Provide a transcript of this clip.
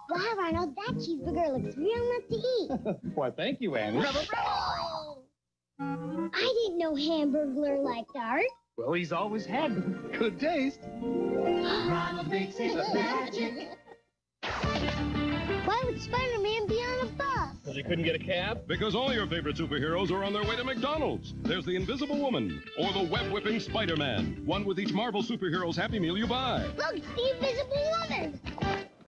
Wow, Ronald, that cheeseburger looks real enough to eat. Why, thank you, Annie. I didn't know Hamburglar liked art. Well, he's always had good taste. Ronald makes it magic. Why would Spider-Man be on a bus? Because he couldn't get a cab? Because all your favorite superheroes are on their way to McDonald's. There's the Invisible Woman or the web-whipping Spider-Man. One with each Marvel superhero's Happy Meal you buy. Look, the Invisible Woman.